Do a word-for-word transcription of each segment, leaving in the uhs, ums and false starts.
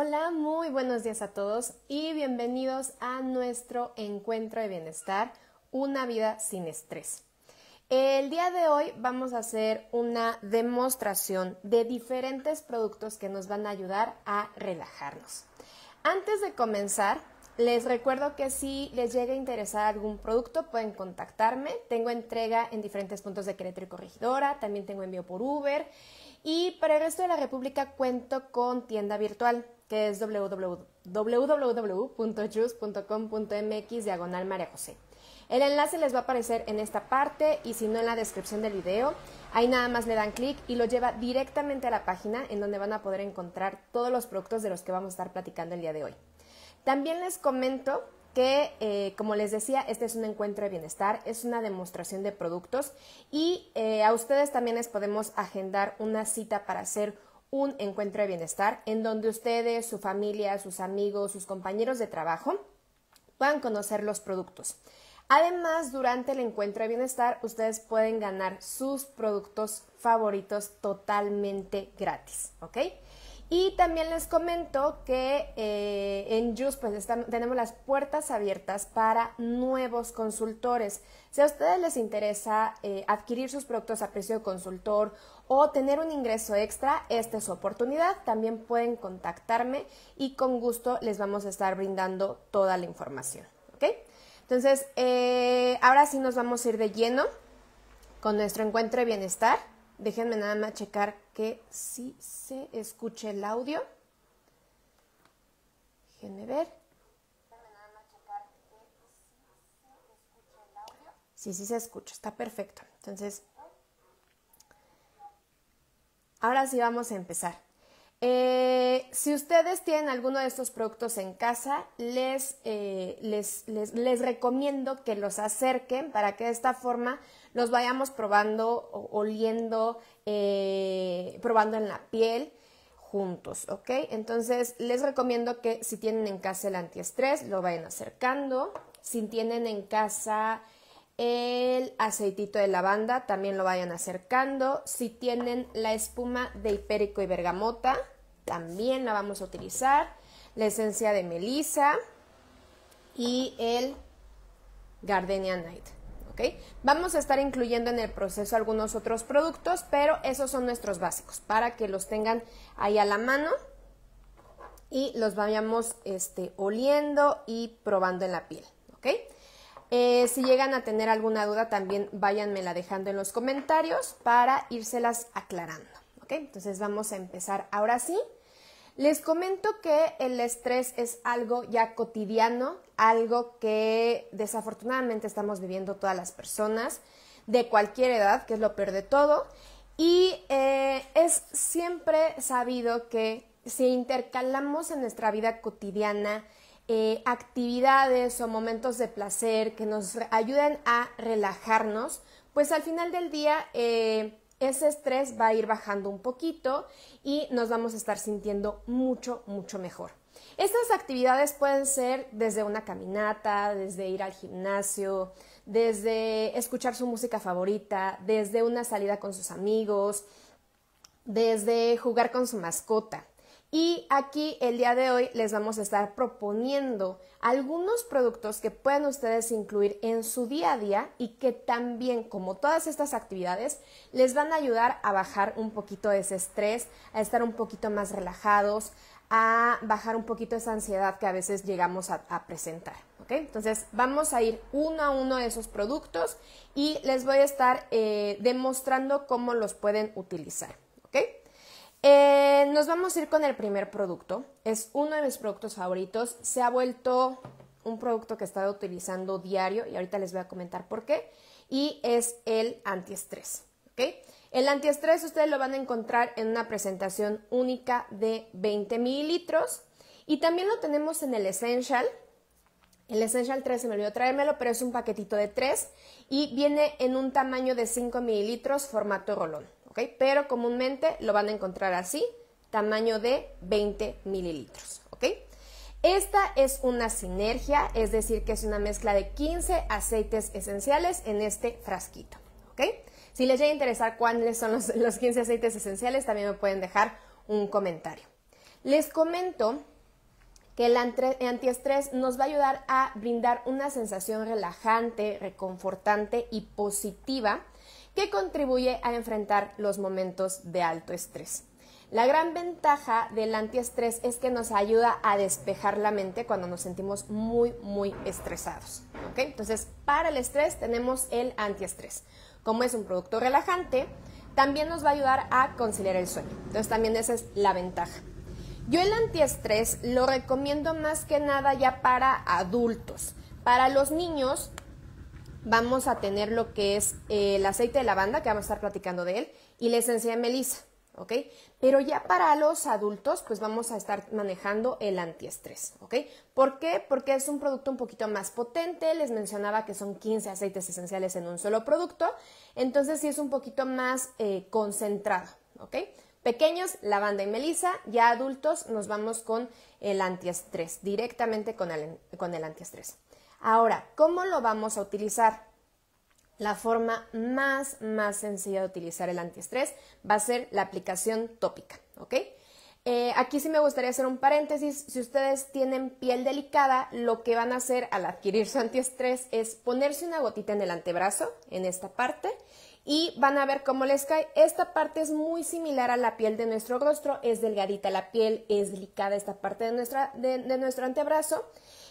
Hola, muy buenos días a todos y bienvenidos a nuestro encuentro de bienestar, una vida sin estrés. El día de hoy vamos a hacer una demostración de diferentes productos que nos van a ayudar a relajarnos. Antes de comenzar, les recuerdo que si les llega a interesar algún producto pueden contactarme. Tengo entrega en diferentes puntos de Querétaro y Corregidora, también tengo envío por Uber y para el resto de la República cuento con tienda virtual que es w w w punto juice punto com punto m x diagonal María José. El enlace les va a aparecer en esta parte y si no en la descripción del video. Ahí nada más le dan clic y lo lleva directamente a la página en donde van a poder encontrar todos los productos de los que vamos a estar platicando el día de hoy. También les comento que, eh, como les decía, este es un encuentro de bienestar, es una demostración de productos y eh, a ustedes también les podemos agendar una cita para hacer un encuentro de bienestar en donde ustedes, su familia, sus amigos, sus compañeros de trabajo puedan conocer los productos. Además, durante el encuentro de bienestar, ustedes pueden ganar sus productos favoritos totalmente gratis, ¿ok? Y también les comento que eh, en Juice pues están, tenemos las puertas abiertas para nuevos consultores. Si a ustedes les interesa eh, adquirir sus productos a precio de consultor o tener un ingreso extra, esta es su oportunidad. También pueden contactarme y con gusto les vamos a estar brindando toda la información, ¿ok? Entonces, eh, ahora sí nos vamos a ir de lleno con nuestro encuentro de bienestar. Déjenme nada más checar que sí se escuche el audio. Déjenme ver. Sí, sí se escucha, está perfecto. Entonces, ahora sí vamos a empezar. Eh, si ustedes tienen alguno de estos productos en casa, les, eh, les, les, les recomiendo que los acerquen para que de esta forma los vayamos probando, oliendo, eh, probando en la piel juntos, ¿ok? Entonces, les recomiendo que si tienen en casa el antiestrés, lo vayan acercando. Si tienen en casa el aceitito de lavanda, también lo vayan acercando. Si tienen la espuma de hipérico y bergamota, también la vamos a utilizar. La esencia de melisa y el Gardenia Night. ¿Okay? Vamos a estar incluyendo en el proceso algunos otros productos, pero esos son nuestros básicos para que los tengan ahí a la mano y los vayamos este, oliendo y probando en la piel. ¿Okay? Eh, si llegan a tener alguna duda, también váyanmela dejando en los comentarios para írselas aclarando. ¿Okay? Entonces vamos a empezar ahora sí. Les comento que el estrés es algo ya cotidiano, algo que desafortunadamente estamos viviendo todas las personas de cualquier edad, que es lo peor de todo. Y eh, es siempre sabido que si intercalamos en nuestra vida cotidiana eh, actividades o momentos de placer que nos ayuden a relajarnos, pues al final del día Eh, ese estrés va a ir bajando un poquito y nos vamos a estar sintiendo mucho, mucho mejor. Estas actividades pueden ser desde una caminata, desde ir al gimnasio, desde escuchar su música favorita, desde una salida con sus amigos, desde jugar con su mascota. Y aquí el día de hoy les vamos a estar proponiendo algunos productos que pueden ustedes incluir en su día a día y que también, como todas estas actividades, les van a ayudar a bajar un poquito ese estrés, a estar un poquito más relajados, a bajar un poquito esa ansiedad que a veces llegamos a, a presentar. ¿Okay? Entonces vamos a ir uno a uno de esos productos y les voy a estar eh, demostrando cómo los pueden utilizar. ¿Okay? Eh, nos vamos a ir con el primer producto. Es uno de mis productos favoritos. Se ha vuelto un producto que he estado utilizando diario y ahorita les voy a comentar por qué. Y es el antiestrés. ¿Okay? El antiestrés ustedes lo van a encontrar en una presentación única de veinte mililitros. Y también lo tenemos en el Essential. El Essential tres se me olvidó traérmelo, pero es un paquetito de tres y viene en un tamaño de cinco mililitros formato rolón. ¿Okay? Pero comúnmente lo van a encontrar así, tamaño de veinte mililitros. ¿Okay? Esta es una sinergia, es decir, que es una mezcla de quince aceites esenciales en este frasquito. ¿Okay? Si les llega a interesar cuáles son los, los quince aceites esenciales, también me pueden dejar un comentario. Les comento que el antiestrés nos va a ayudar a brindar una sensación relajante, reconfortante y positiva que contribuye a enfrentar los momentos de alto estrés. La gran ventaja del antiestrés es que nos ayuda a despejar la mente cuando nos sentimos muy, muy estresados, ¿ok? Entonces, para el estrés tenemos el antiestrés. Como es un producto relajante, también nos va a ayudar a conciliar el sueño. Entonces, también esa es la ventaja. Yo el antiestrés lo recomiendo más que nada ya para adultos. Para los niños vamos a tener lo que es eh, el aceite de lavanda, que vamos a estar platicando de él, y la esencia de melisa. ¿Ok? Pero ya para los adultos, pues vamos a estar manejando el antiestrés, ¿ok? ¿Por qué? Porque es un producto un poquito más potente, les mencionaba que son quince aceites esenciales en un solo producto, entonces sí es un poquito más eh, concentrado, ¿ok? Pequeños, lavanda y melisa, ya adultos nos vamos con el antiestrés, directamente con el, con el antiestrés. Ahora, ¿cómo lo vamos a utilizar? La forma más, más sencilla de utilizar el antiestrés va a ser la aplicación tópica, ¿ok? Eh, aquí sí me gustaría hacer un paréntesis. Si ustedes tienen piel delicada, lo que van a hacer al adquirir su antiestrés es ponerse una gotita en el antebrazo, en esta parte, y van a ver cómo les cae. Esta parte es muy similar a la piel de nuestro rostro, es delgadita la piel, es delicada esta parte de, nuestra, de, de nuestro antebrazo,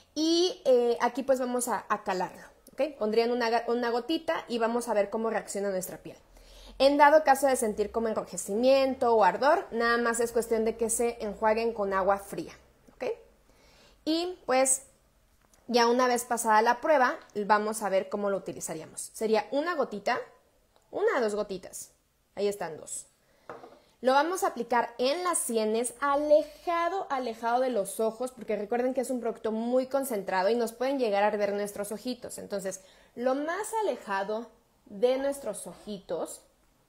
y eh, aquí pues vamos a, a calarlo. ¿Okay? Pondrían una, una gotita y vamos a ver cómo reacciona nuestra piel. En dado caso de sentir como enrojecimiento o ardor, nada más es cuestión de que se enjuaguen con agua fría. ¿Okay? Y pues ya una vez pasada la prueba, vamos a ver cómo lo utilizaríamos. Sería una gotita, una o dos gotitas. Ahí están dos. Lo vamos a aplicar en las sienes, alejado, alejado de los ojos, porque recuerden que es un producto muy concentrado y nos pueden llegar a arder nuestros ojitos. Entonces, lo más alejado de nuestros ojitos.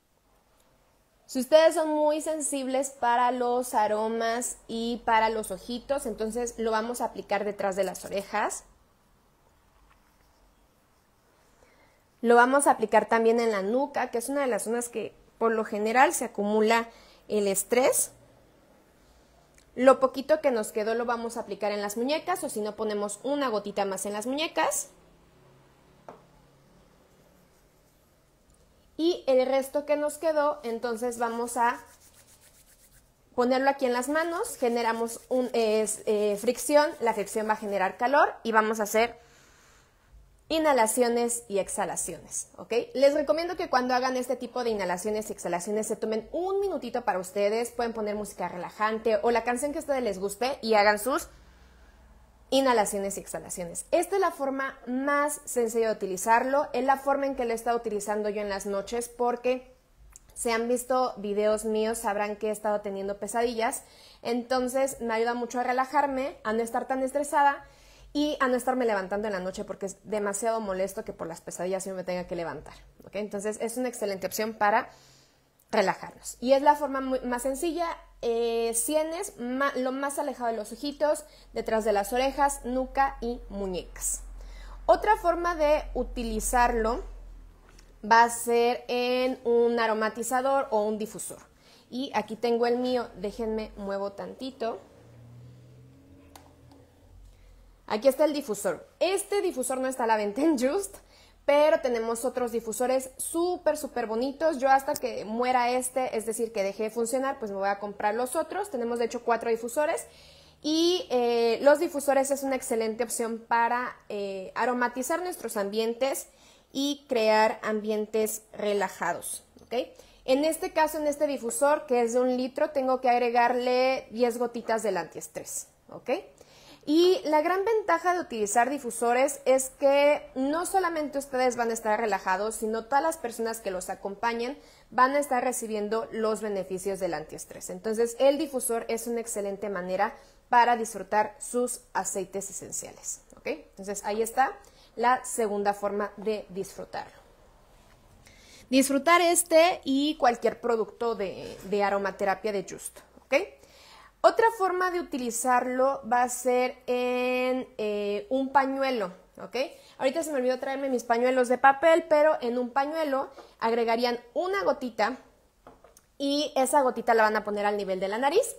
Si ustedes son muy sensibles para los aromas y para los ojitos, entonces lo vamos a aplicar detrás de las orejas. Lo vamos a aplicar también en la nuca, que es una de las zonas que por lo general se acumula el estrés. Lo poquito que nos quedó lo vamos a aplicar en las muñecas, o si no ponemos una gotita más en las muñecas. Y el resto que nos quedó, entonces vamos a ponerlo aquí en las manos, generamos un, eh, eh, fricción, la fricción va a generar calor y vamos a hacer inhalaciones y exhalaciones, ¿ok? Les recomiendo que cuando hagan este tipo de inhalaciones y exhalaciones se tomen un minutito para ustedes, pueden poner música relajante o la canción que a ustedes les guste y hagan sus inhalaciones y exhalaciones. Esta es la forma más sencilla de utilizarlo, es la forma en que lo he estado utilizando yo en las noches porque si han visto videos míos sabrán que he estado teniendo pesadillas, entonces me ayuda mucho a relajarme, a no estar tan estresada y a no estarme levantando en la noche porque es demasiado molesto que por las pesadillas yo me tenga que levantar, ¿ok? Entonces es una excelente opción para relajarnos. Y es la forma muy, más sencilla, eh, sienes, ma, lo más alejado de los ojitos, detrás de las orejas, nuca y muñecas. Otra forma de utilizarlo va a ser en un aromatizador o un difusor. Y aquí tengo el mío, déjenme muevo tantito. Aquí está el difusor. Este difusor no está a la venta en Just, pero tenemos otros difusores súper, súper bonitos. Yo hasta que muera este, es decir, que deje de funcionar, pues me voy a comprar los otros. Tenemos de hecho cuatro difusores y eh, los difusores es una excelente opción para eh, aromatizar nuestros ambientes y crear ambientes relajados, ¿ok? En este caso, en este difusor, que es de un litro, tengo que agregarle diez gotitas del antiestrés, ¿ok? Y la gran ventaja de utilizar difusores es que no solamente ustedes van a estar relajados, sino todas las personas que los acompañan van a estar recibiendo los beneficios del antiestrés. Entonces, el difusor es una excelente manera para disfrutar sus aceites esenciales, ¿ok? Entonces, ahí está la segunda forma de disfrutarlo. Disfrutar este y cualquier producto de, de aromaterapia de Just, ¿ok? Otra forma de utilizarlo va a ser en eh, un pañuelo, ¿ok? Ahorita se me olvidó traerme mis pañuelos de papel, pero en un pañuelo agregarían una gotita y esa gotita la van a poner al nivel de la nariz.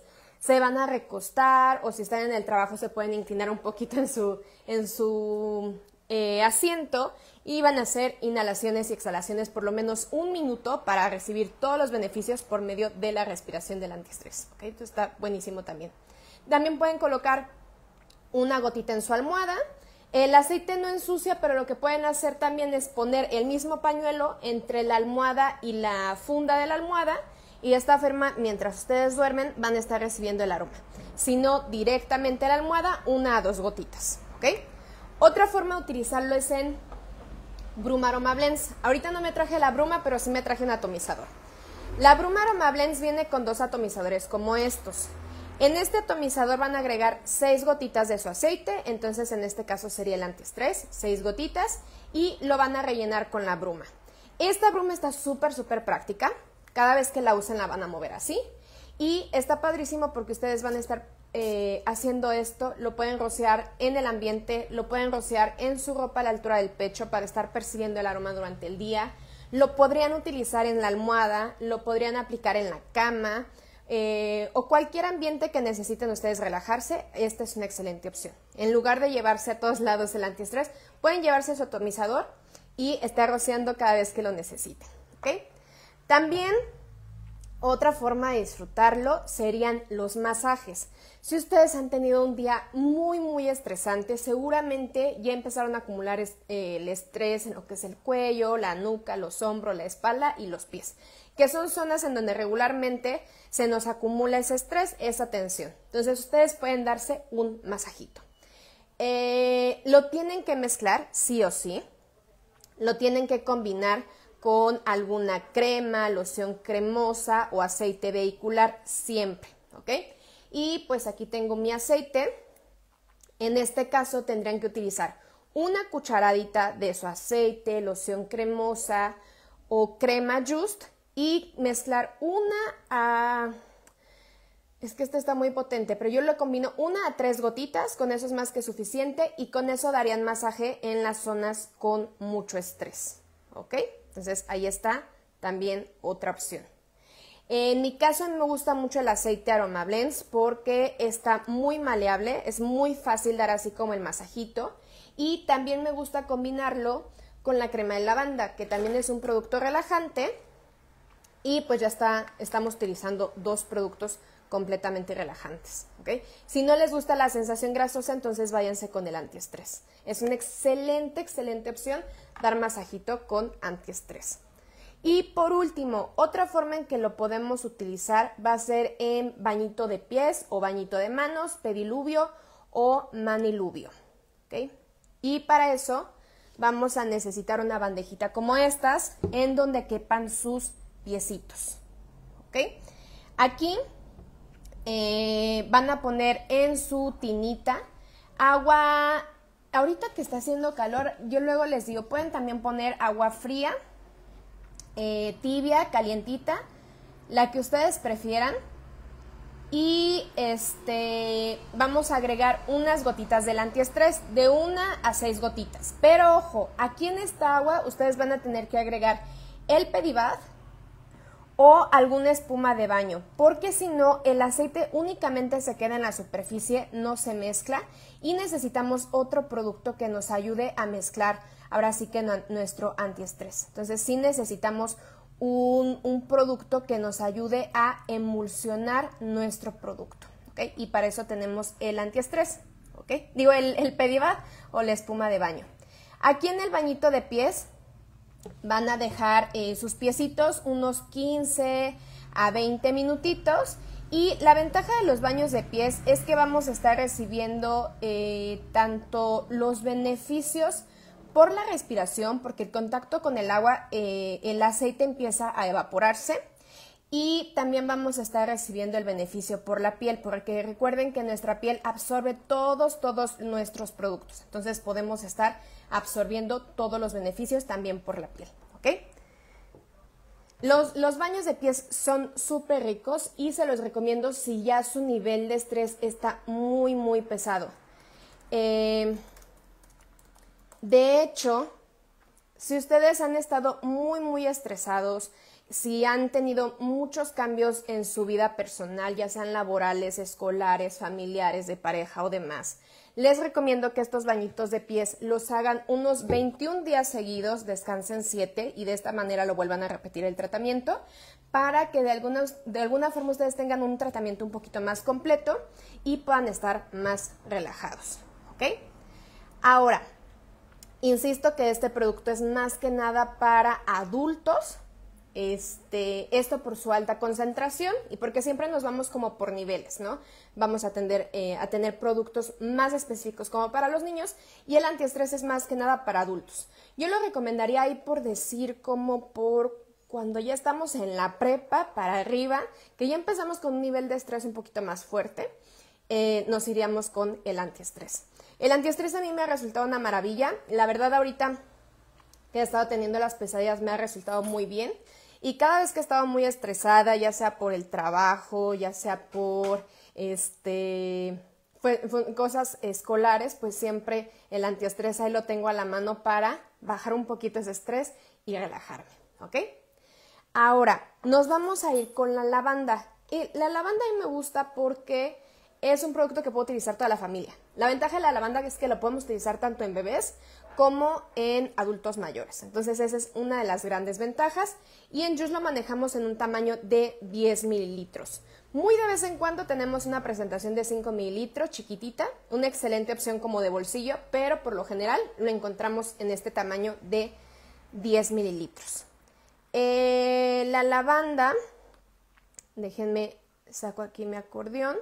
se van a recostar o si están en el trabajo se pueden inclinar un poquito en su, en su eh, asiento y van a hacer inhalaciones y exhalaciones por lo menos un minuto para recibir todos los beneficios por medio de la respiración del antiestrés. ¿Okay? Esto está buenísimo también. También pueden colocar una gotita en su almohada. El aceite no ensucia, pero lo que pueden hacer también es poner el mismo pañuelo entre la almohada y la funda de la almohada y de esta forma, mientras ustedes duermen, van a estar recibiendo el aroma. Si no, directamente a la almohada, una a dos gotitas. ¿Okay? Otra forma de utilizarlo es en Bruma Aroma Blends. Ahorita no me traje la bruma, pero sí me traje un atomizador. La Bruma Aroma Blends viene con dos atomizadores como estos. En este atomizador van a agregar seis gotitas de su aceite, entonces en este caso sería el antiestrés, seis gotitas, y lo van a rellenar con la bruma. Esta bruma está súper, súper práctica. Cada vez que la usen la van a mover así. Y está padrísimo porque ustedes van a estar eh, haciendo esto, lo pueden rociar en el ambiente, lo pueden rociar en su ropa a la altura del pecho para estar percibiendo el aroma durante el día. Lo podrían utilizar en la almohada, lo podrían aplicar en la cama, Eh, o cualquier ambiente que necesiten ustedes relajarse, esta es una excelente opción. En lugar de llevarse a todos lados el antiestrés, pueden llevarse su atomizador y estar rociando cada vez que lo necesiten. ¿Okay? También otra forma de disfrutarlo serían los masajes. Si ustedes han tenido un día muy muy estresante, seguramente ya empezaron a acumular eh, el estrés en lo que es el cuello, la nuca, los hombros, la espalda y los pies, que son zonas en donde regularmente se nos acumula ese estrés, esa tensión. Entonces ustedes pueden darse un masajito. Eh, lo tienen que mezclar sí o sí, lo tienen que combinar con alguna crema, loción cremosa o aceite vehicular siempre, ¿ok? Y pues aquí tengo mi aceite. En este caso tendrían que utilizar una cucharadita de su aceite, loción cremosa o crema Just y mezclar una a... Es que este está muy potente, pero yo lo combino una a tres gotitas, con eso es más que suficiente y con eso darían masaje en las zonas con mucho estrés, ¿ok? Entonces ahí está también otra opción. En mi caso me gusta mucho el aceite Aroma Blends porque está muy maleable, es muy fácil dar así como el masajito y también me gusta combinarlo con la crema de lavanda, que también es un producto relajante y pues ya está, estamos utilizando dos productos completamente relajantes, ¿ok? Si no les gusta la sensación grasosa, entonces váyanse con el antiestrés. Es una excelente, excelente opción dar masajito con antiestrés. Y por último, otra forma en que lo podemos utilizar va a ser en bañito de pies o bañito de manos, pediluvio o maniluvio, ¿ok? Y para eso vamos a necesitar una bandejita como estas en donde quepan sus piecitos, ¿ok? Aquí eh, van a poner en su tinita agua. Ahorita que está haciendo calor, yo luego les digo, pueden también poner agua fría, eh, tibia, calientita, la que ustedes prefieran. Y este, vamos a agregar unas gotitas del antiestrés, de una a seis gotitas. Pero ojo, aquí en esta agua ustedes van a tener que agregar el Pedibad o alguna espuma de baño, porque si no el aceite únicamente se queda en la superficie, no se mezcla y necesitamos otro producto que nos ayude a mezclar ahora sí que no, nuestro antiestrés. Entonces sí necesitamos un, un producto que nos ayude a emulsionar nuestro producto, ¿ok? Y para eso tenemos el antiestrés, ¿ok? Digo el, el Pedibad o la espuma de baño. Aquí en el bañito de pies van a dejar eh, sus piecitos unos quince a veinte minutitos y la ventaja de los baños de pies es que vamos a estar recibiendo eh, tanto los beneficios por la respiración, porque el contacto con el agua, eh, el aceite empieza a evaporarse y también vamos a estar recibiendo el beneficio por la piel, porque recuerden que nuestra piel absorbe todos, todos nuestros productos, entonces podemos estar absorbiendo todos los beneficios también por la piel, ¿ok? Los, los baños de pies son súper ricos y se los recomiendo si ya su nivel de estrés está muy, muy pesado. Eh, de hecho, si ustedes han estado muy, muy estresados, Si han tenido muchos cambios en su vida personal, ya sean laborales, escolares, familiares, de pareja o demás, les recomiendo que estos bañitos de pies los hagan unos veintiún días seguidos, descansen siete y de esta manera lo vuelvan a repetir el tratamiento para que de alguna, de alguna forma ustedes tengan un tratamiento un poquito más completo y puedan estar más relajados, ¿ok? Ahora, insisto que este producto es más que nada para adultos. Este, esto por su alta concentración y porque siempre nos vamos como por niveles, ¿no? Vamos a, tender, eh, a tener productos más específicos como para los niños y el antiestrés es más que nada para adultos. Yo lo recomendaría ahí por decir como por cuando ya estamos en la prepa para arriba, que ya empezamos con un nivel de estrés un poquito más fuerte, eh, nos iríamos con el antiestrés. El antiestrés a mí me ha resultado una maravilla, la verdad ahorita que he estado teniendo las pesadillas me ha resultado muy bien. Y cada vez que he estado muy estresada, ya sea por el trabajo, ya sea por este, fue, fue cosas escolares, pues siempre el antiestrés ahí lo tengo a la mano para bajar un poquito ese estrés y relajarme, ¿ok? Ahora, nos vamos a ir con la lavanda. Y la lavanda a mí me gusta porque es un producto que puede utilizar toda la familia. La ventaja de la lavanda es que lo podemos utilizar tanto en bebés como en adultos mayores. Entonces esa es una de las grandes ventajas y en Juice lo manejamos en un tamaño de diez mililitros. Muy de vez en cuando tenemos una presentación de cinco mililitros chiquitita, una excelente opción como de bolsillo, pero por lo general lo encontramos en este tamaño de diez mililitros. Eh, la lavanda, déjenme saco aquí mi acordeón.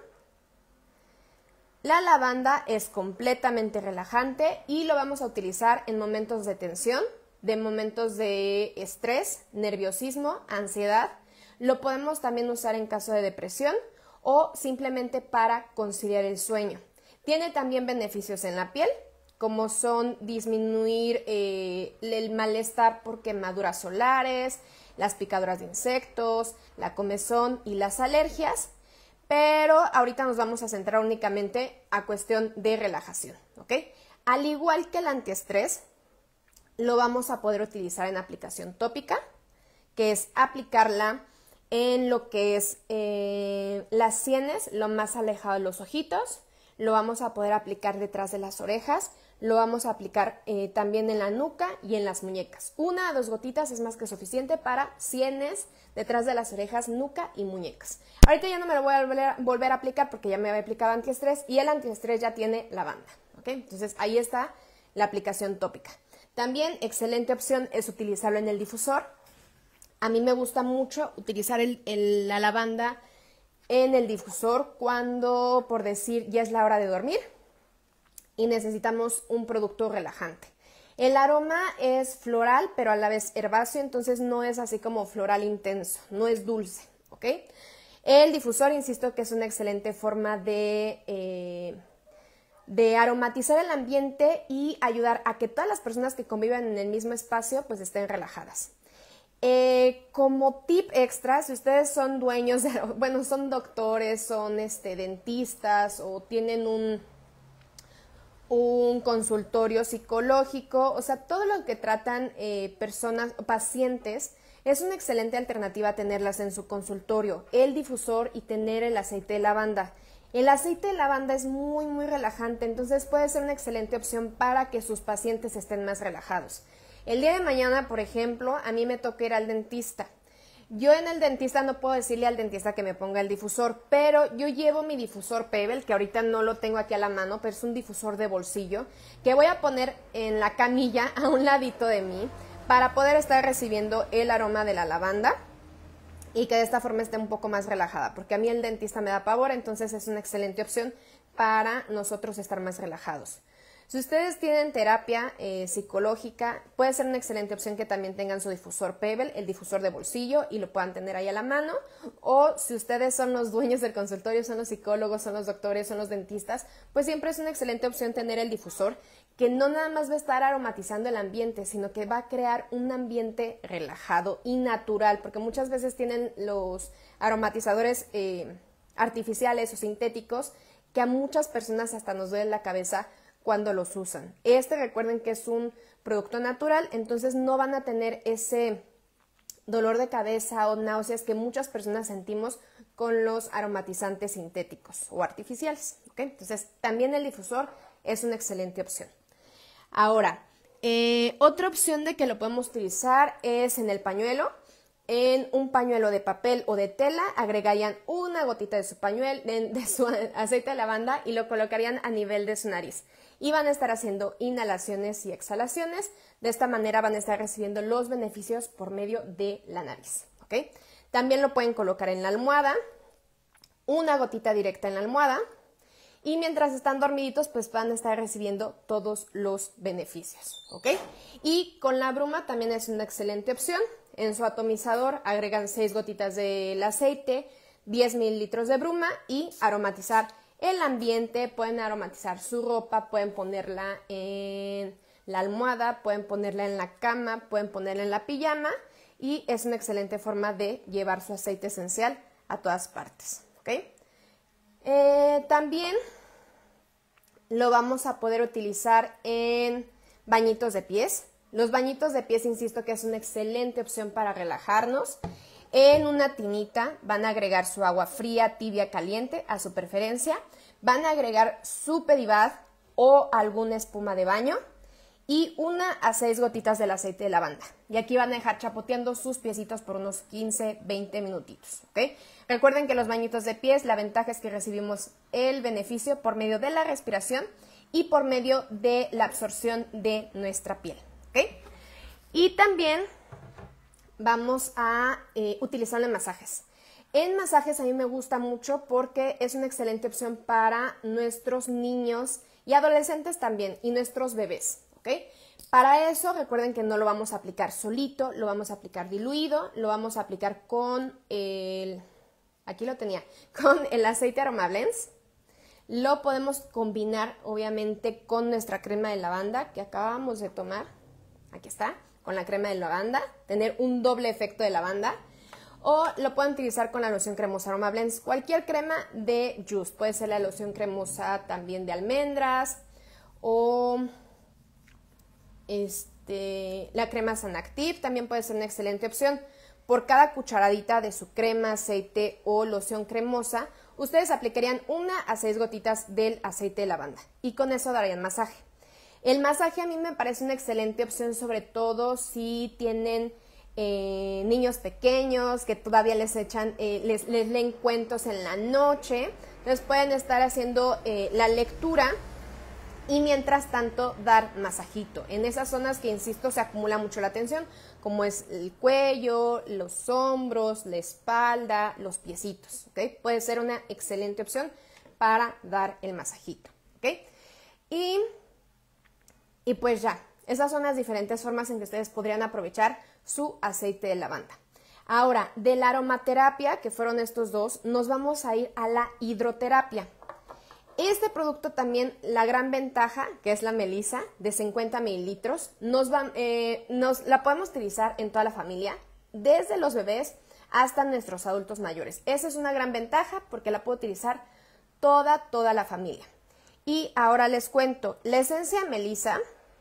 La lavanda es completamente relajante y lo vamos a utilizar en momentos de tensión, de momentos de estrés, nerviosismo, ansiedad. Lo podemos también usar en caso de depresión o simplemente para conciliar el sueño. Tiene también beneficios en la piel, como son disminuir eh, el malestar por quemaduras solares, las picaduras de insectos, la comezón y las alergias. Pero ahorita nos vamos a centrar únicamente a cuestión de relajación, ¿ok? Al igual que el antiestrés, lo vamos a poder utilizar en aplicación tópica, que es aplicarla en lo que es eh, las sienes, lo más alejado de los ojitos, lo vamos a poder aplicar detrás de las orejas, lo vamos a aplicar eh, también en la nuca y en las muñecas. Una o dos gotitas es más que suficiente para sienes, detrás de las orejas, nuca y muñecas. Ahorita ya no me lo voy a volver a, volver a aplicar porque ya me había aplicado antiestrés y el antiestrés ya tiene lavanda, ¿ok? Entonces ahí está la aplicación tópica. También excelente opción es utilizarlo en el difusor. A mí me gusta mucho utilizar el, el, la lavanda en el difusor cuando, por decir, ya es la hora de dormir y necesitamos un producto relajante. El aroma es floral, pero a la vez herbáceo, entonces no es así como floral intenso, no es dulce, ¿ok? El difusor, insisto que es una excelente forma de, eh, de aromatizar el ambiente y ayudar a que todas las personas que conviven en el mismo espacio pues estén relajadas. Eh, como tip extra, si ustedes son dueños, de, bueno, son doctores, son este, dentistas o tienen un, un consultorio psicológico, o sea, todo lo que tratan eh, personas, pacientes, es una excelente alternativa tenerlas en su consultorio, el difusor y tener el aceite de lavanda. El aceite de lavanda es muy, muy relajante, entonces puede ser una excelente opción para que sus pacientes estén más relajados. El día de mañana, por ejemplo, a mí me toca ir al dentista. Yo en el dentista no puedo decirle al dentista que me ponga el difusor, pero yo llevo mi difusor Pebble, que ahorita no lo tengo aquí a la mano, pero es un difusor de bolsillo, que voy a poner en la camilla a un ladito de mí para poder estar recibiendo el aroma de la lavanda y que de esta forma esté un poco más relajada, porque a mí el dentista me da pavor, entonces es una excelente opción para nosotros estar más relajados. Si ustedes tienen terapia eh, psicológica, puede ser una excelente opción que también tengan su difusor Pebble, el difusor de bolsillo, y lo puedan tener ahí a la mano. O si ustedes son los dueños del consultorio, son los psicólogos, son los doctores, son los dentistas, pues siempre es una excelente opción tener el difusor, que no nada más va a estar aromatizando el ambiente, sino que va a crear un ambiente relajado y natural, porque muchas veces tienen los aromatizadores eh, artificiales o sintéticos que a muchas personas hasta nos duele la cabeza cuando los usan. Este recuerden que es un producto natural, entonces no van a tener ese, dolor de cabeza o náuseas que muchas personas sentimos con los aromatizantes sintéticos o artificiales, ¿ok? Entonces, también el difusor es una excelente opción. Ahora, eh, otra opción de que lo podemos utilizar es en el pañuelo. En un pañuelo de papel o de tela agregarían una gotita de su pañuelo, de, de su aceite de lavanda y lo colocarían a nivel de su nariz. Y van a estar haciendo inhalaciones y exhalaciones. De esta manera van a estar recibiendo los beneficios por medio de la nariz, ¿ok? También lo pueden colocar en la almohada, una gotita directa en la almohada. Y mientras están dormiditos, pues van a estar recibiendo todos los beneficios, ¿ok? Y con la bruma también es una excelente opción. En su atomizador agregan seis gotitas del aceite, diez mililitros de bruma y aromatizar el ambiente. Pueden aromatizar su ropa, pueden ponerla en la almohada, pueden ponerla en la cama, pueden ponerla en la pijama y es una excelente forma de llevar su aceite esencial a todas partes, ¿ok? Eh, también lo vamos a poder utilizar en bañitos de pies. Los bañitos de pies, insisto que es una excelente opción para relajarnos. En una tinita van a agregar su agua fría, tibia, caliente, a su preferencia. Van a agregar su Pedibad o alguna espuma de baño y una a seis gotitas del aceite de lavanda. Y aquí van a dejar chapoteando sus piecitos por unos quince, veinte minutitos, ¿ok? Recuerden que los bañitos de pies, la ventaja es que recibimos el beneficio por medio de la respiración y por medio de la absorción de nuestra piel, ¿ok? Y también vamos a eh, utilizarlo en masajes. En masajes a mí me gusta mucho porque es una excelente opción para nuestros niños y adolescentes también, y nuestros bebés, ¿ok? Para eso recuerden que no lo vamos a aplicar solito, lo vamos a aplicar diluido, lo vamos a aplicar con el, aquí lo tenía, con el aceite Aromablends. Lo podemos combinar obviamente con nuestra crema de lavanda que acabamos de tomar, aquí está, con la crema de lavanda, tener un doble efecto de lavanda. O lo pueden utilizar con la loción cremosa Aromablends, cualquier crema de Just, puede ser la loción cremosa también de almendras o este, la crema Sanactiv también puede ser una excelente opción. Por cada cucharadita de su crema, aceite o loción cremosa, ustedes aplicarían una a seis gotitas del aceite de lavanda y con eso darían masaje. El masaje a mí me parece una excelente opción, sobre todo si tienen eh, niños pequeños que todavía les echan, eh, les, les leen cuentos en la noche. Entonces pueden estar haciendo eh, la lectura y mientras tanto dar masajito en esas zonas que, insisto, se acumula mucho la tensión, como es el cuello, los hombros, la espalda, los piecitos, ¿ok? Puede ser una excelente opción para dar el masajito, ¿ok? Y, y pues ya, esas son las diferentes formas en que ustedes podrían aprovechar su aceite de lavanda. Ahora, de la aromaterapia, que fueron estos dos, nos vamos a ir a la hidroterapia. Este producto también, la gran ventaja, que es la melisa, de cincuenta mililitros, nos va, eh, nos, la podemos utilizar en toda la familia, desde los bebés hasta nuestros adultos mayores. Esa es una gran ventaja porque la puede utilizar toda, toda la familia. Y ahora les cuento, la esencia de melisa,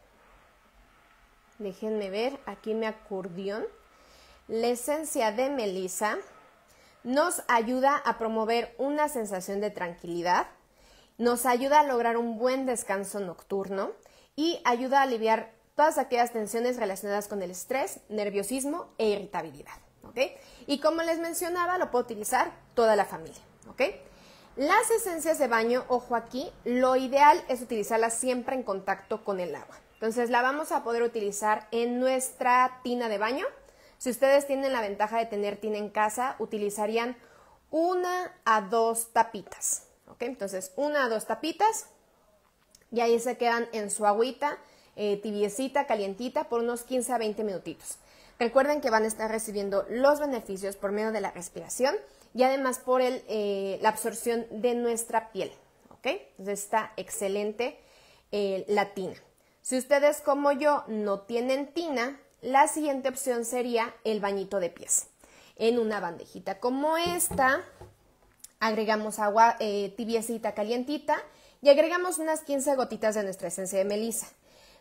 déjenme ver, aquí mi acordeón, la esencia de melisa nos ayuda a promover una sensación de tranquilidad, nos ayuda a lograr un buen descanso nocturno y ayuda a aliviar todas aquellas tensiones relacionadas con el estrés, nerviosismo e irritabilidad, ¿ok? Y como les mencionaba, lo puede utilizar toda la familia, ¿ok? Las esencias de baño, ojo aquí, lo ideal es utilizarlas siempre en contacto con el agua. Entonces la vamos a poder utilizar en nuestra tina de baño. Si ustedes tienen la ventaja de tener tina en casa, utilizarían una a dos tapitas. ¿Ok? Entonces, una a dos tapitas y ahí se quedan en su agüita eh, tibiecita, calientita por unos quince a veinte minutitos. Recuerden que van a estar recibiendo los beneficios por medio de la respiración y además por el, eh, la absorción de nuestra piel. ¿Ok? Entonces está excelente eh, la tina. Si ustedes como yo no tienen tina, la siguiente opción sería el bañito de pies. En una bandejita como esta, agregamos agua eh, tibiecita, calientita y agregamos unas quince gotitas de nuestra esencia de melisa.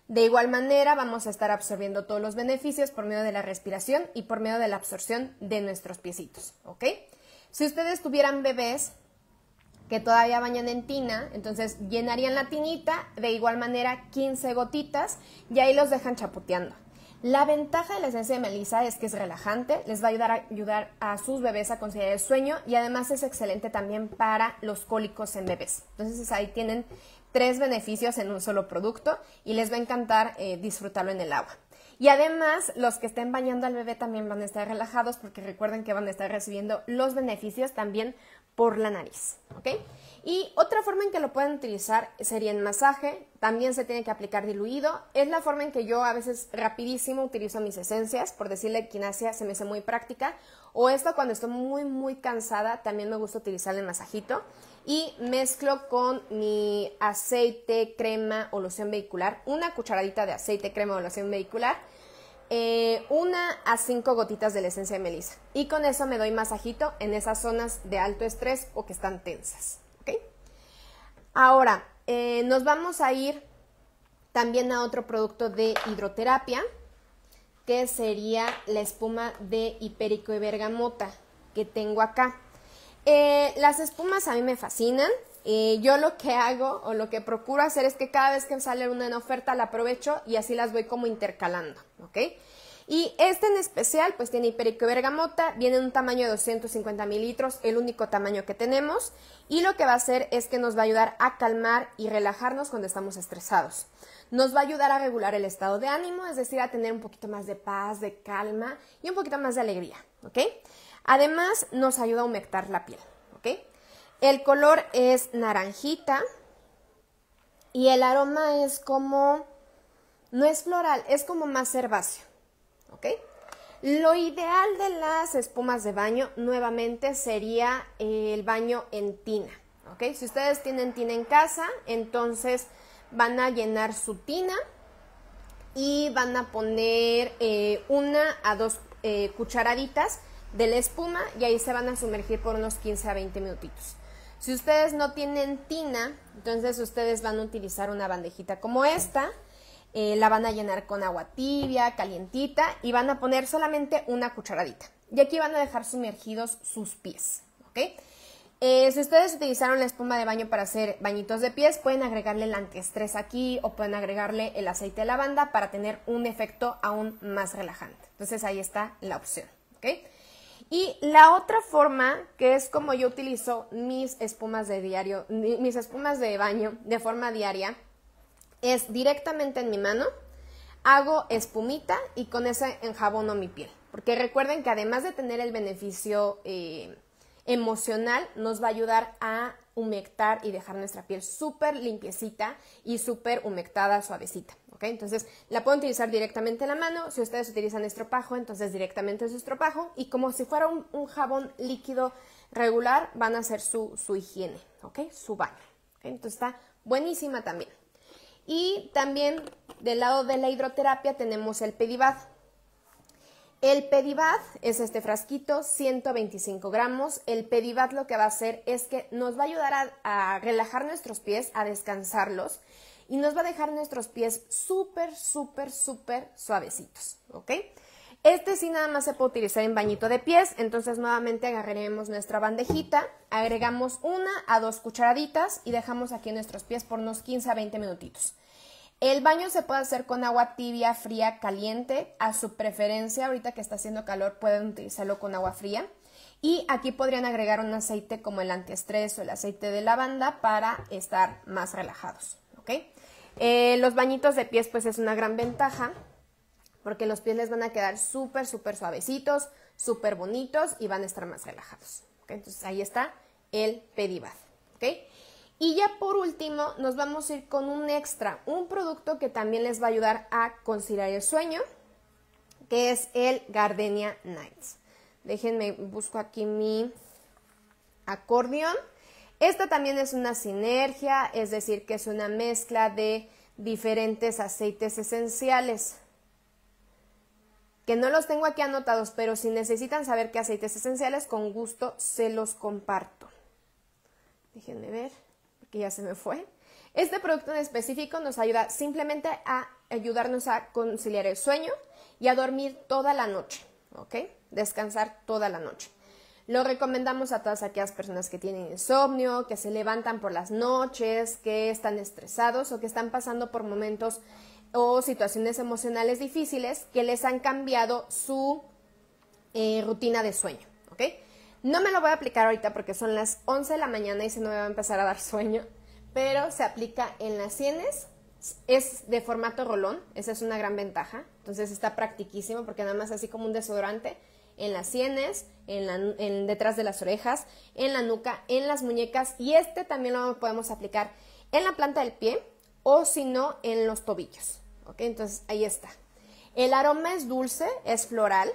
De igual manera vamos a estar absorbiendo todos los beneficios por medio de la respiración y por medio de la absorción de nuestros piecitos, ¿ok? Si ustedes tuvieran bebés que todavía bañan en tina, entonces llenarían la tinita, de igual manera quince gotitas y ahí los dejan chapoteando. La ventaja de la esencia de melisa es que es relajante, les va a ayudar a, ayudar a sus bebés a conciliar el sueño y además es excelente también para los cólicos en bebés. Entonces ahí tienen tres beneficios en un solo producto y les va a encantar eh, disfrutarlo en el agua. Y además los que estén bañando al bebé también van a estar relajados porque recuerden que van a estar recibiendo los beneficios también por la nariz, ¿ok? Y otra forma en que lo pueden utilizar sería en masaje, también se tiene que aplicar diluido, es la forma en que yo a veces rapidísimo utilizo mis esencias, por decirle equinacia se me hace muy práctica, o esto cuando estoy muy muy cansada también me gusta utilizar el masajito y mezclo con mi aceite, crema o loción vehicular, una cucharadita de aceite, crema o loción vehicular, Eh, una a cinco gotitas de la esencia de melisa y con eso me doy masajito en esas zonas de alto estrés o que están tensas, ¿ok? Ahora, eh, nos vamos a ir también a otro producto de hidroterapia que sería la espuma de hipérico y bergamota que tengo acá. Eh, las espumas a mí me fascinan. Eh, yo lo que hago o lo que procuro hacer es que cada vez que sale una en oferta la aprovecho y así las voy como intercalando, ¿ok? Y este en especial pues tiene hipérico y bergamota, viene en un tamaño de doscientos cincuenta mililitros, el único tamaño que tenemos y lo que va a hacer es que nos va a ayudar a calmar y relajarnos cuando estamos estresados. Nos va a ayudar a regular el estado de ánimo, es decir, a tener un poquito más de paz, de calma y un poquito más de alegría, ¿ok? Además nos ayuda a humectar la piel, ¿ok? El color es naranjita y el aroma es como, no es floral, es como más herbáceo, ¿ok? Lo ideal de las espumas de baño nuevamente sería el baño en tina, ¿ok? Si ustedes tienen tina en casa, entonces van a llenar su tina y van a poner eh, una a dos eh, cucharaditas de la espuma y ahí se van a sumergir por unos quince a veinte minutitos. Si ustedes no tienen tina, entonces ustedes van a utilizar una bandejita como esta, eh, la van a llenar con agua tibia, calientita y van a poner solamente una cucharadita. Y aquí van a dejar sumergidos sus pies, ¿ok? Eh, si ustedes utilizaron la espuma de baño para hacer bañitos de pies, pueden agregarle el antiestrés aquí o pueden agregarle el aceite de lavanda para tener un efecto aún más relajante. Entonces ahí está la opción, ¿ok? Y la otra forma, que es como yo utilizo mis espumas de diario, mis espumas de baño de forma diaria, es directamente en mi mano, hago espumita y con esa enjabono mi piel. Porque recuerden que además de tener el beneficio eh, emocional, nos va a ayudar a humectar y dejar nuestra piel súper limpiecita y súper humectada, suavecita. ¿Okay? Entonces la pueden utilizar directamente en la mano, si ustedes utilizan estropajo, entonces directamente en su estropajo y como si fuera un, un jabón líquido regular van a hacer su, su higiene, ¿okay? Su baño, ¿okay? Entonces está buenísima también. Y también del lado de la hidroterapia tenemos el Pedibad. El Pedibad es este frasquito, ciento veinticinco gramos. El Pedibad lo que va a hacer es que nos va a ayudar a, a relajar nuestros pies, a descansarlos y nos va a dejar nuestros pies súper, súper, súper suavecitos, ¿ok? Este sí nada más se puede utilizar en bañito de pies, entonces nuevamente agarraremos nuestra bandejita, agregamos una a dos cucharaditas y dejamos aquí nuestros pies por unos quince a veinte minutitos. El baño se puede hacer con agua tibia, fría, caliente, a su preferencia. Ahorita que está haciendo calor pueden utilizarlo con agua fría. Y aquí podrían agregar un aceite como el antiestrés o el aceite de lavanda para estar más relajados, ¿ok? Eh, los bañitos de pies pues es una gran ventaja porque los pies les van a quedar súper, súper suavecitos, súper bonitos y van a estar más relajados, ¿ok? Entonces ahí está el Pedibad, ¿ok? Y ya por último nos vamos a ir con un extra, un producto que también les va a ayudar a conciliar el sueño, que es el Gardenia Nights. Déjenme, busco aquí mi acordeón. Esta también es una sinergia, es decir, que es una mezcla de diferentes aceites esenciales, que no los tengo aquí anotados, pero si necesitan saber qué aceites esenciales, con gusto se los comparto. Déjenme ver, porque ya se me fue. Este producto en específico nos ayuda simplemente a ayudarnos a conciliar el sueño y a dormir toda la noche, ¿ok? Descansar toda la noche. Lo recomendamos a todas aquellas personas que tienen insomnio, que se levantan por las noches, que están estresados o que están pasando por momentos o situaciones emocionales difíciles que les han cambiado su eh, rutina de sueño, ¿ok? No me lo voy a aplicar ahorita porque son las once de la mañana y se no me va a empezar a dar sueño, pero se aplica en las sienes, es de formato rolón, esa es una gran ventaja, entonces está practiquísimo porque nada más así como un desodorante en las sienes, en la, en, detrás de las orejas, en la nuca, en las muñecas y este también lo podemos aplicar en la planta del pie o si no en los tobillos, ¿ok? Entonces ahí está. El aroma es dulce, es floral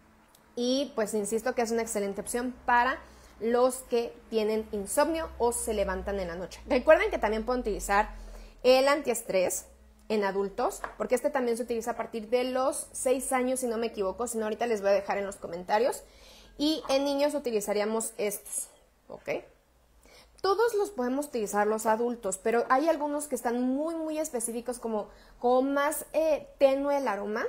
y pues insisto que es una excelente opción para los que tienen insomnio o se levantan en la noche. Recuerden que también pueden utilizar el antiestrés en adultos, porque este también se utiliza a partir de los seis años, si no me equivoco, si no ahorita les voy a dejar en los comentarios. Y en niños utilizaríamos estos, ¿ok? Todos los podemos utilizar los adultos, pero hay algunos que están muy, muy específicos, como, como más eh, tenue el aroma.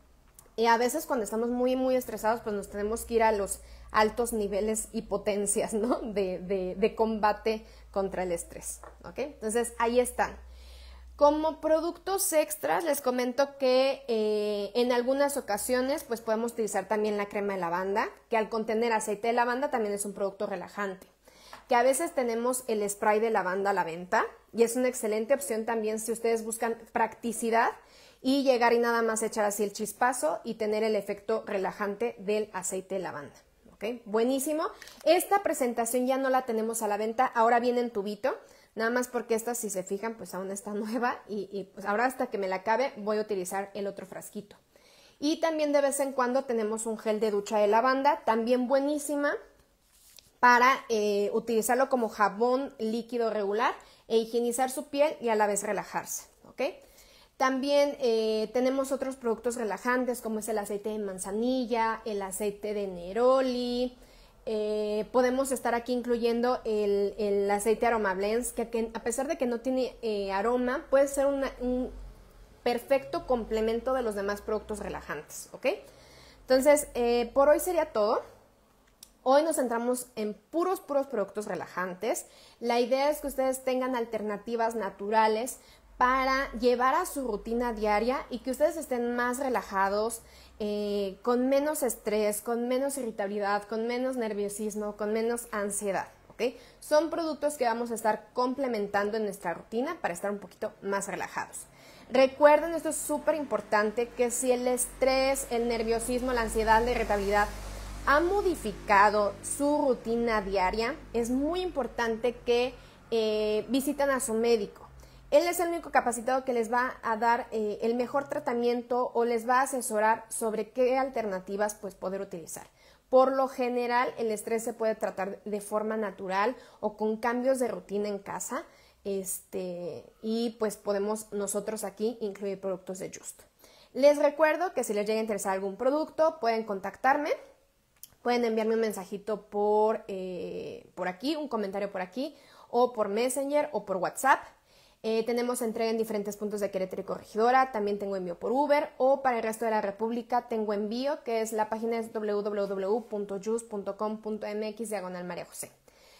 Y a veces cuando estamos muy, muy estresados, pues nos tenemos que ir a los altos niveles y potencias, ¿no? De, de, de combate contra el estrés, ¿ok? Entonces, ahí están. Como productos extras, les comento que eh, en algunas ocasiones, pues podemos utilizar también la crema de lavanda, que al contener aceite de lavanda también es un producto relajante. Que a veces tenemos el spray de lavanda a la venta y es una excelente opción también si ustedes buscan practicidad y llegar y nada más echar así el chispazo y tener el efecto relajante del aceite de lavanda. ¿Ok? Buenísimo. Esta presentación ya no la tenemos a la venta, ahora viene en tubito, nada más porque esta, si se fijan, pues aún está nueva y, y pues ahora hasta que me la acabe voy a utilizar el otro frasquito. Y también de vez en cuando tenemos un gel de ducha de lavanda, también buenísima para eh, utilizarlo como jabón líquido regular e higienizar su piel y a la vez relajarse, ¿ok? También eh, tenemos otros productos relajantes como es el aceite de manzanilla, el aceite de neroli, eh, podemos estar aquí incluyendo el, el aceite Aroma Blends, que, que a pesar de que no tiene eh, aroma, puede ser una, un perfecto complemento de los demás productos relajantes, ¿ok? Entonces, eh, por hoy sería todo. Hoy nos centramos en puros, puros productos relajantes. La idea es que ustedes tengan alternativas naturales para llevar a su rutina diaria y que ustedes estén más relajados, eh, con menos estrés, con menos irritabilidad, con menos nerviosismo, con menos ansiedad, ¿ok? Son productos que vamos a estar complementando en nuestra rutina para estar un poquito más relajados. Recuerden, esto es súper importante, que si el estrés, el nerviosismo, la ansiedad, la irritabilidad ha modificado su rutina diaria, es muy importante que eh, visiten a su médico. Él es el único capacitado que les va a dar eh, el mejor tratamiento o les va a asesorar sobre qué alternativas pues, poder utilizar. Por lo general, el estrés se puede tratar de forma natural o con cambios de rutina en casa, este, y pues podemos nosotros aquí incluir productos de Just. Les recuerdo que si les llega a interesar algún producto, pueden contactarme. Pueden enviarme un mensajito por, eh, por aquí, un comentario por aquí, o por Messenger o por WhatsApp. Eh, tenemos entrega en diferentes puntos de Querétaro y Corregidora, también tengo envío por Uber, o para el resto de la República tengo envío, que es la página es w w w punto just punto com punto m x diagonal María José.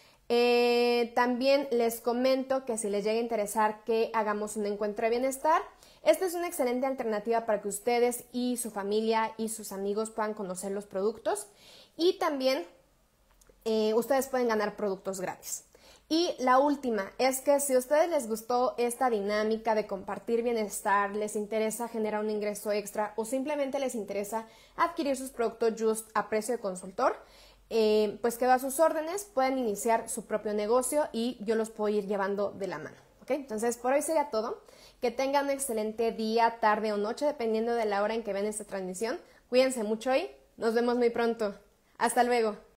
Eh, también les comento que si les llega a interesar que hagamos un encuentro de bienestar, esta es una excelente alternativa para que ustedes y su familia y sus amigos puedan conocer los productos. Y también eh, ustedes pueden ganar productos gratis. Y la última es que si a ustedes les gustó esta dinámica de compartir bienestar, les interesa generar un ingreso extra o simplemente les interesa adquirir sus productos Just a precio de consultor, eh, pues quedo a sus órdenes, pueden iniciar su propio negocio y yo los puedo ir llevando de la mano. ¿Ok? Entonces, por hoy sería todo. Que tengan un excelente día, tarde o noche, dependiendo de la hora en que ven esta transmisión. Cuídense mucho y nos vemos muy pronto. Hasta luego.